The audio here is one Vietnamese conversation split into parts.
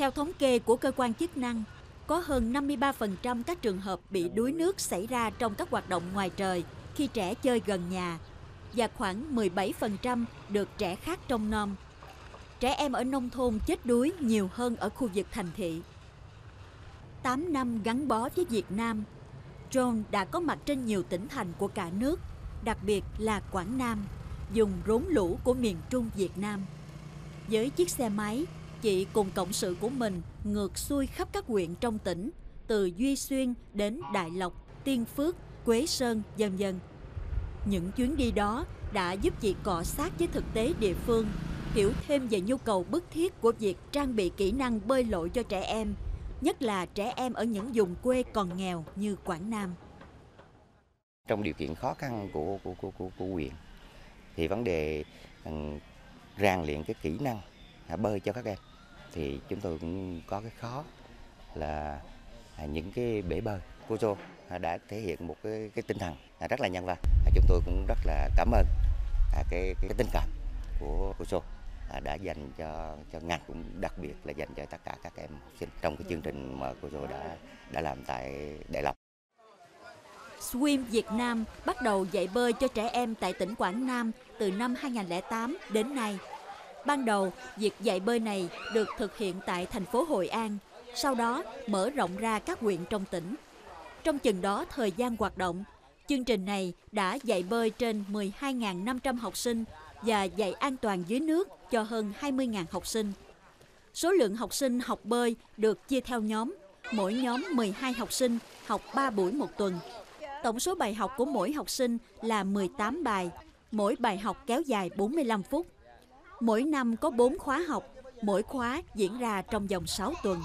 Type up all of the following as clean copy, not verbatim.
Theo thống kê của cơ quan chức năng, có hơn 53% các trường hợp bị đuối nước xảy ra trong các hoạt động ngoài trời khi trẻ chơi gần nhà và khoảng 17% được trẻ khác trông nom. Trẻ em ở nông thôn chết đuối nhiều hơn ở khu vực thành thị. 8 năm gắn bó với Việt Nam, John đã có mặt trên nhiều tỉnh thành của cả nước, đặc biệt là Quảng Nam, vùng rốn lũ của miền Trung Việt Nam. Với chiếc xe máy, chị cùng cộng sự của mình ngược xuôi khắp các huyện trong tỉnh, từ Duy Xuyên đến Đại Lộc, Tiên Phước, Quế Sơn, v.v. Những chuyến đi đó đã giúp chị cọ sát với thực tế địa phương, hiểu thêm về nhu cầu bức thiết của việc trang bị kỹ năng bơi lội cho trẻ em, nhất là trẻ em ở những vùng quê còn nghèo như Quảng Nam. Trong điều kiện khó khăn của huyện, thì vấn đề rèn luyện cái kỹ năng bơi cho các em, thì chúng tôi cũng có cái khó là những cái bể bơi cô Joe đã thể hiện một cái tinh thần rất là nhân văn. Chúng tôi cũng rất là cảm ơn cái tình cảm của cô Joe đã dành cho ngành, cũng đặc biệt là dành cho tất cả các em học sinh trong cái chương trình mà cô Joe đã làm tại Đại Lộc. Swim Việt Nam bắt đầu dạy bơi cho trẻ em tại tỉnh Quảng Nam từ năm 2008 đến nay. Ban đầu, việc dạy bơi này được thực hiện tại thành phố Hội An, sau đó mở rộng ra các huyện trong tỉnh. Trong chừng đó thời gian hoạt động, chương trình này đã dạy bơi trên 12.500 học sinh và dạy an toàn dưới nước cho hơn 20.000 học sinh. Số lượng học sinh học bơi được chia theo nhóm, mỗi nhóm 12 học sinh học 3 buổi một tuần. Tổng số bài học của mỗi học sinh là 18 bài, mỗi bài học kéo dài 45 phút. Mỗi năm có 4 khóa học, mỗi khóa diễn ra trong vòng 6 tuần.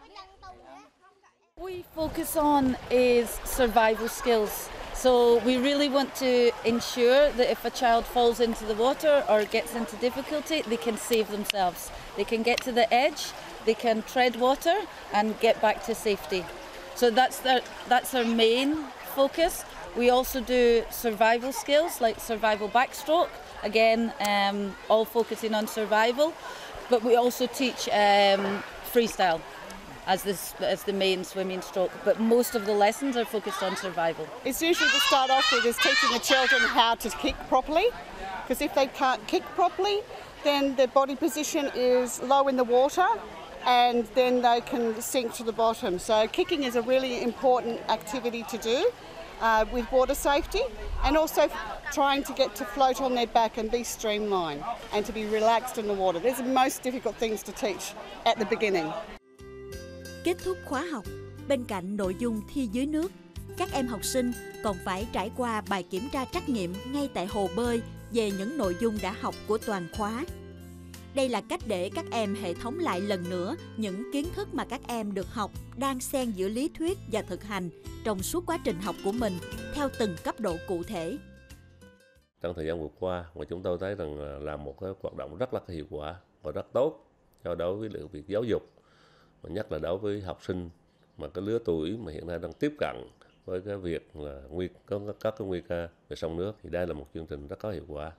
What we focus on is survival skills. So we really want to ensure that if a child falls into the water or gets into difficulty, they can save themselves. They can get to the edge, they can tread water and get back to safety. So that's our main focus. We also do survival skills like survival backstroke, again all focusing on survival, but we also teach freestyle as the main swimming stroke, but most of the lessons are focused on survival. It's usually to start off with is teaching the children how to kick properly, because if they can't kick properly, then their body position is low in the water and then they can sink to the bottom. So kicking is a really important activity to do with water safety, and also trying to get to float on their back and be streamlined and to be relaxed in the water. These are the most difficult things to teach at the beginning. Kết thúc khóa học, bên cạnh nội dung thi dưới nước, các em học sinh còn phải trải qua bài kiểm tra trắc nghiệm ngay tại hồ bơi về những nội dung đã học của toàn khóa. Đây là cách để các em hệ thống lại lần nữa những kiến thức mà các em được học đan xen giữa lý thuyết và thực hành trong suốt quá trình học của mình theo từng cấp độ cụ thể. Trong thời gian vừa qua, mà chúng tôi thấy rằng là một cái hoạt động rất là hiệu quả và rất tốt cho đối với việc giáo dục, và nhất là đối với học sinh mà cái lứa tuổi mà hiện nay đang tiếp cận với cái việc là có các cái nguy cơ về sông nước, thì đây là một chương trình rất có hiệu quả.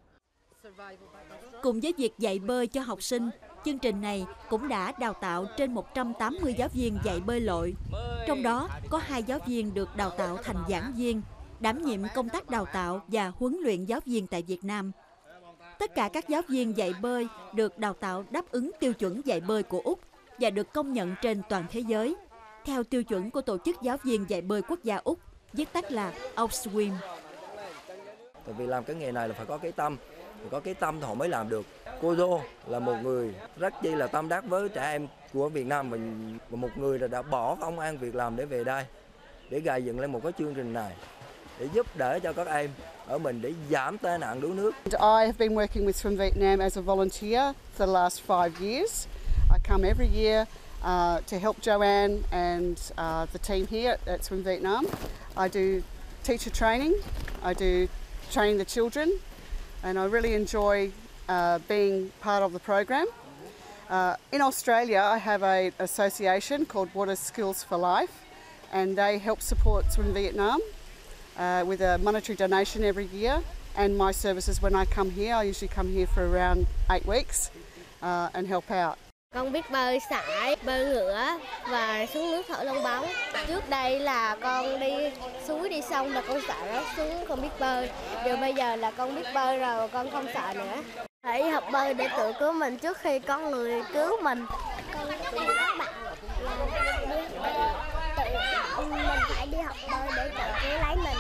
Cùng với việc dạy bơi cho học sinh, chương trình này cũng đã đào tạo trên 180 giáo viên dạy bơi lội. Trong đó có 2 giáo viên được đào tạo thành giảng viên, đảm nhiệm công tác đào tạo và huấn luyện giáo viên tại Việt Nam. Tất cả các giáo viên dạy bơi được đào tạo đáp ứng tiêu chuẩn dạy bơi của Úc và được công nhận trên toàn thế giới, theo tiêu chuẩn của Tổ chức Giáo viên dạy bơi quốc gia Úc, viết tắt là Auswim. Tại vì làm cái nghề này là phải có cái tâm, có cái tâm thì họ mới làm được. Cô Jo là một người rất chi là tâm đắc với trẻ em của Việt Nam, và một người đã bỏ công ăn việc làm để về đây, để gây dựng lên một cái chương trình này, để giúp đỡ cho các em ở mình để giảm tai nạn đuối nước. I have been working with Swim Vietnam as a volunteer for the last 5 years. I come every year to help Joanne and the team here at Swim Vietnam. I do teacher training, I do training the children, and I really enjoy being part of the program. In Australia, I have an association called Water Skills for Life, and they help support Swim Vietnam with a monetary donation every year. And my services, when I come here, I usually come here for around 8 weeks and help out. Con biết bơi sải, bơi ngửa và xuống nước thở lông bóng. Trước đây là con đi suối đi sông là con sợ rớt xuống, không biết bơi. Rồi bây giờ là con biết bơi rồi, con không sợ nữa. Hãy học bơi để tự cứu mình trước khi có người cứu mình. Con khuyên các bạn mình phải đi học bơi để tự cứu lấy mình.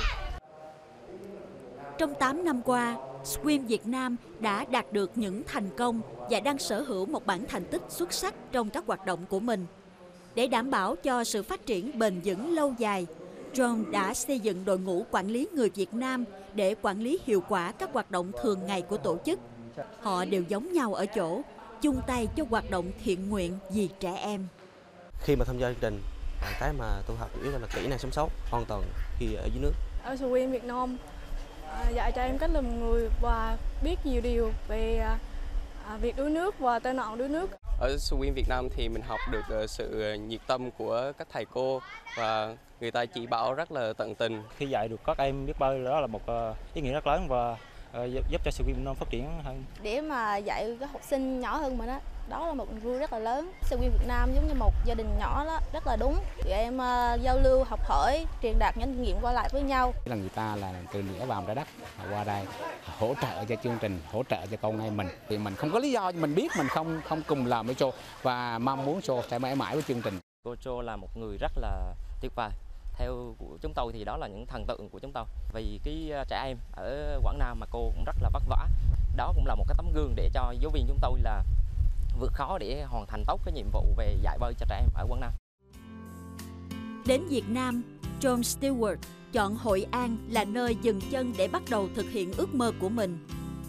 Trong 8 năm qua, Swim Việt Nam đã đạt được những thành công và đang sở hữu một bản thành tích xuất sắc trong các hoạt động của mình. Để đảm bảo cho sự phát triển bền vững lâu dài, John đã xây dựng đội ngũ quản lý người Việt Nam để quản lý hiệu quả các hoạt động thường ngày của tổ chức. Họ đều giống nhau ở chỗ, chung tay cho hoạt động thiện nguyện vì trẻ em. Khi mà tham gia chương trình, cái mà tôi học chủ yếu là kỹ năng sống sót an toàn khi ở dưới nước. Ở Swim Việt Nam dạy cho em cách làm người và biết nhiều điều về việc đuối nước và tai nạn đuối nước. Ở Swim Việt Nam thì mình học được sự nhiệt tâm của các thầy cô và người ta chỉ bảo rất là tận tình. Khi dạy được các em biết bơi đó là một ý nghĩa rất lớn và giúp cho Swim Việt Nam phát triển hơn. Để mà dạy các học sinh nhỏ hơn mình đó là một niềm vui rất là lớn. Swim Việt Nam giống như một gia đình nhỏ đó, rất là đúng. Tụi em giao lưu, học hỏi, truyền đạt những kinh nghiệm qua lại với nhau. Là người ta là từ lửa vào trái đất qua đây hỗ trợ cho chương trình, hỗ trợ cho con em mình. Thì mình không có lý do, mình biết mình không cùng làm với Cho và mong muốn Cho sẽ mãi mãi với chương trình. Cô Cho là một người rất là tuyệt vời. Theo của chúng tôi thì đó là những thần tượng của chúng tôi. Vì cái trẻ em ở Quảng Nam mà cô cũng rất là vất vả. Đó cũng là một cái tấm gương để cho giáo viên chúng tôi là vượt khó để hoàn thành tốt cái nhiệm vụ về dạy bơi cho trẻ em ở Quảng Nam. Đến Việt Nam, John Stewart chọn Hội An là nơi dừng chân để bắt đầu thực hiện ước mơ của mình.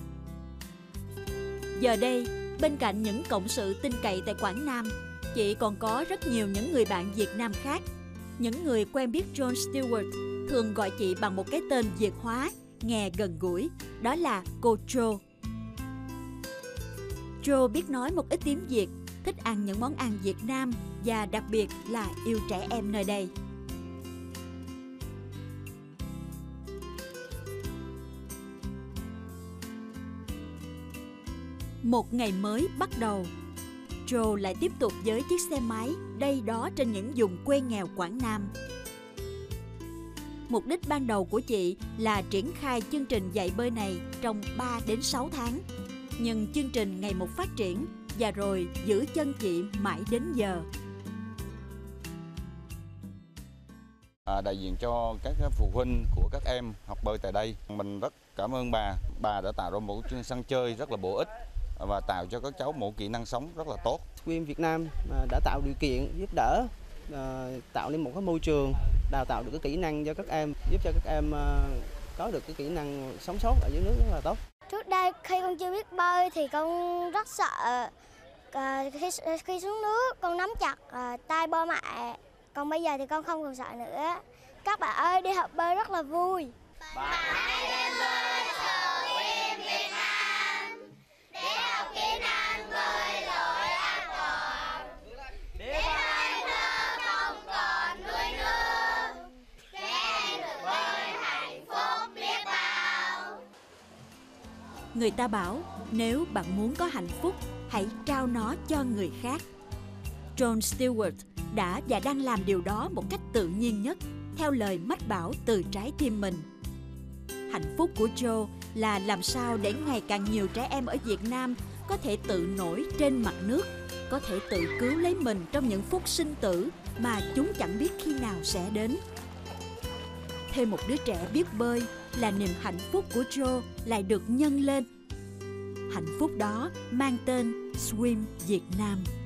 Giờ đây, bên cạnh những cộng sự tin cậy tại Quảng Nam, chị còn có rất nhiều những người bạn Việt Nam khác. Những người quen biết John Stewart thường gọi chị bằng một cái tên Việt hóa, nghe gần gũi, đó là cô Jo. Jo biết nói một ít tiếng Việt, thích ăn những món ăn Việt Nam và đặc biệt là yêu trẻ em nơi đây. Một ngày mới bắt đầu, Jo lại tiếp tục với chiếc xe máy đây đó trên những vùng quê nghèo Quảng Nam. Mục đích ban đầu của chị là triển khai chương trình dạy bơi này trong 3 đến 6 tháng. Nhưng chương trình ngày một phát triển và rồi giữ chân chị mãi đến giờ. Đại diện cho các phụ huynh của các em học bơi tại đây, mình rất cảm ơn bà đã tạo ra một sân chơi rất là bổ ích và tạo cho các cháu một kỹ năng sống rất là tốt. Swim Việt Nam đã tạo điều kiện giúp đỡ, tạo nên một cái môi trường đào tạo được cái kỹ năng cho các em, giúp cho các em có được cái kỹ năng sống sót ở dưới nước rất là tốt. Trước đây khi con chưa biết bơi thì con rất sợ, khi xuống nước con nắm chặt tay ba mẹ. Còn bây giờ thì con không còn sợ nữa. Các bạn ơi, đi học bơi rất là vui. Bạn hãy đến với Swim Việt Nam để học kỹ năng bơi lội an toàn, để hai thơ không còn nuôi nương, để em được bơi hạnh phúc biết bao. Người ta bảo nếu bạn muốn có hạnh phúc, hãy trao nó cho người khác. John Stewart đã và đang làm điều đó một cách tự nhiên nhất, theo lời mách bảo từ trái tim mình. Hạnh phúc của Jo là làm sao để ngày càng nhiều trẻ em ở Việt Nam có thể tự nổi trên mặt nước, có thể tự cứu lấy mình trong những phút sinh tử mà chúng chẳng biết khi nào sẽ đến. Thêm một đứa trẻ biết bơi là niềm hạnh phúc của Jo lại được nhân lên. Hạnh phúc đó mang tên Swim Việt Nam.